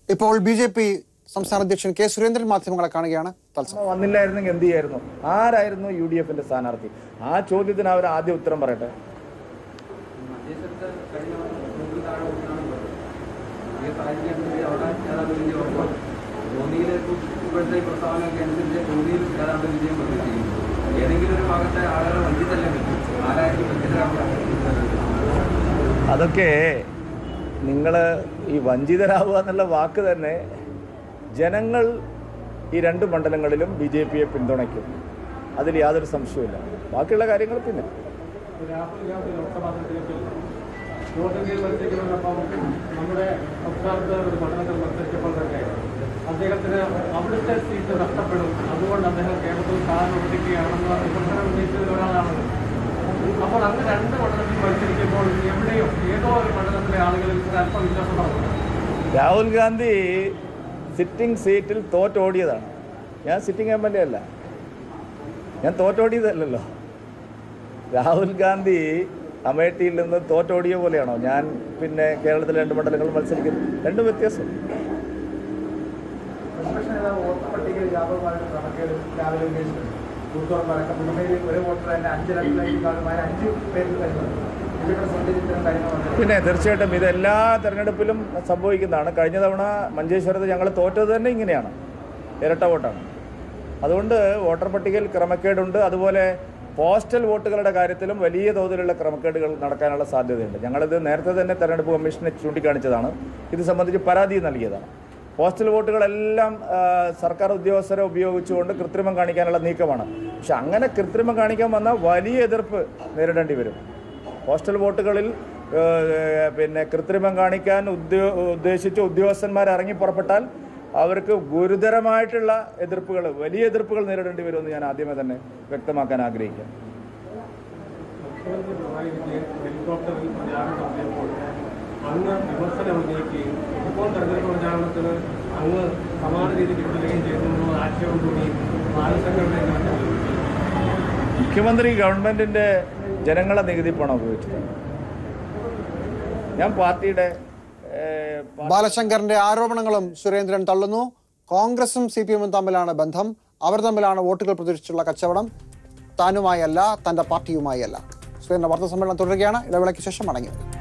ഇപ്പോൾ BJP സംസ്ഥാന അധ്യക്ഷൻ കെ സുരേന്ദ്രൻ മാധ്യമങ്ങളെ കാണുകയാണ്. വന്നില്ലായിരുന്നെങ്കിൽ എന്ത് ചെയ്യായിരുന്നു? ആരായിരുന്നു UDFന്റെ സ്ഥാനാർത്ഥി? ആ ചോദ്യത്തിന് അവർ ആദ്യം ഉത്തരം പറയട്ടെ. അതൊക്കെ നിങ്ങൾ ഈ വഞ്ചിതരാവുക എന്നുള്ള വാക്ക് തന്നെ ജനങ്ങൾ ഈ രണ്ട് മണ്ഡലങ്ങളിലും BJPയെ പിന്തുണയ്ക്കും, അതിൽ യാതൊരു സംശയവുമില്ല. ബാക്കിയുള്ള കാര്യങ്ങൾ പിന്നെ നമ്മുടെ സംസ്ഥാനത്ത് ഒരു പഠനത്തിൽ മത്സരിച്ചപ്പോഴൊക്കെ അദ്ദേഹത്തിന് അവിടുത്തെ സീറ്റ് നഷ്ടപ്പെടും, അതുകൊണ്ട് അദ്ദേഹം കേരളത്തിൽ സ്ഥാനം ഒഴിക്കുകയാണെന്ന് വിമർശനം ഉന്നയിച്ചതിൽ ഒരാളാണ്. അപ്പോൾ അങ്ങ് രണ്ട് മണ്ഡലത്തിൽ മത്സരിക്കുമ്പോൾ എവിടെയോ ഏതോ ഒരു മണ്ഡലത്തിലെ ആളുകളിൽ അല്പം വിശ്വാസമുണ്ടാകും. രാഹുൽ ഗാന്ധി സിറ്റിംഗ് സീറ്റിൽ തോറ്റോടിയതാണ്. ഞാൻ സിറ്റിംഗ് MLA അല്ല, ഞാൻ തോറ്റോടിയതല്ലല്ലോ. രാഹുൽ ഗാന്ധി അമേഠിയിൽ നിന്ന് തോറ്റോടിയ പോലെയാണോ ഞാൻ പിന്നെ കേരളത്തിലെ രണ്ട് മണ്ഡലങ്ങൾ മത്സരിക്കുന്നത്? രണ്ടും വ്യത്യാസം. പിന്നെ തീർച്ചയായിട്ടും ഇതെല്ലാ തെരഞ്ഞെടുപ്പിലും സംഭവിക്കുന്നതാണ്. കഴിഞ്ഞ തവണ മഞ്ചേശ്വരത്ത് ഞങ്ങൾ തോറ്റത് തന്നെ ഇങ്ങനെയാണ്, ഇരട്ട വോട്ടാണ്. അതുകൊണ്ട് വോട്ടർ പട്ടികയിൽ ക്രമക്കേടുണ്ട്. അതുപോലെ പോസ്റ്റൽ വോട്ടുകളുടെ കാര്യത്തിലും വലിയ തോതിലുള്ള ക്രമക്കേടുകൾ നടക്കാനുള്ള സാധ്യതയുണ്ട്. ഞങ്ങളിത് നേരത്തെ തന്നെ തെരഞ്ഞെടുപ്പ് കമ്മീഷനെ ചൂണ്ടിക്കാണിച്ചതാണ്, ഇത് സംബന്ധിച്ച് പരാതി നൽകിയതാണ്. പോസ്റ്റൽ വോട്ടുകളെല്ലാം സർക്കാർ ഉദ്യോഗസ്ഥരെ ഉപയോഗിച്ചുകൊണ്ട് കൃത്രിമം കാണിക്കാനുള്ള നീക്കമാണ്. പക്ഷെ അങ്ങനെ കൃത്രിമം കാണിക്കാൻ വന്നാൽ വലിയ എതിർപ്പ് നേരിടേണ്ടി വരും. പോസ്റ്റൽ വോട്ടുകളിൽ പിന്നെ കൃത്രിമം കാണിക്കാൻ ഉദ്ദേശിച്ച ഉദ്യോഗസ്ഥന്മാർ ഇറങ്ങി പുറപ്പെട്ടാൽ അവർക്ക് ഗുരുതരമായിട്ടുള്ള എതിർപ്പുകൾ, വലിയ എതിർപ്പുകൾ നേരിടേണ്ടി വരുമെന്ന് ഞാൻ ആദ്യമേ തന്നെ വ്യക്തമാക്കാൻ ആഗ്രഹിക്കാം. അങ്ങ് വിമർശനം ഉന്നയിക്കുകയും ഇപ്പോൾ തെരഞ്ഞെടുപ്പ് പ്രചാരണത്തിന് അങ്ങ് സമാന രീതിയിൽ തുടരുകയും ചെയ്യുന്നു ആശയവും കൂടി മുഖ്യമന്ത്രി ഗവൺമെന്റിന്റെ ജനങ്ങളെ നികുതി പണം ഉപയോഗിച്ചിട്ടുണ്ട്. ഞാൻ പാർട്ടിയുടെ ബാലശങ്കറിന്റെ ആരോപണങ്ങളും സുരേന്ദ്രൻ തള്ളുന്നു. കോൺഗ്രസും CPM-ഉം തമ്മിലാണ് ബന്ധം, അവർ തമ്മിലാണ് വോട്ടുകൾ പ്രതീക്ഷിച്ചുള്ള കച്ചവടം, താനുമായല്ല തന്റെ പാർട്ടിയുമായല്ല. സുരേന്ദ്രൻ വാർത്താ സമ്മേളനം തുടരുകയാണ്. ഇടവേളയ്ക്ക് ശേഷം മടങ്ങി.